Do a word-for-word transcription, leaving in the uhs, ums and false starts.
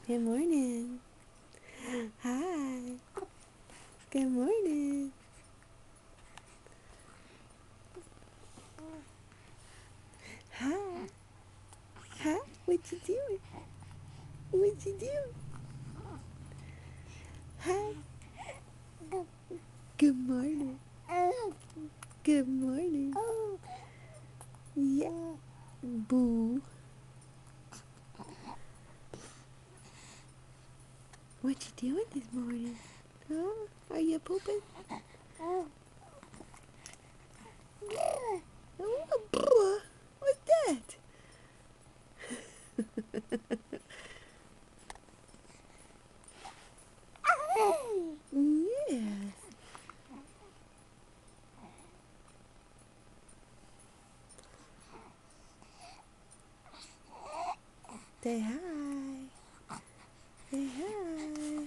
Good morning. Hi. Good morning. Hi. Hi. What you doing? What you doing? Hi. Good morning. Good morning. Yeah. Boo. What you doing this morning? Huh? Are you pooping? Oh, boo. What's that? Yes. Say hi. Say hi.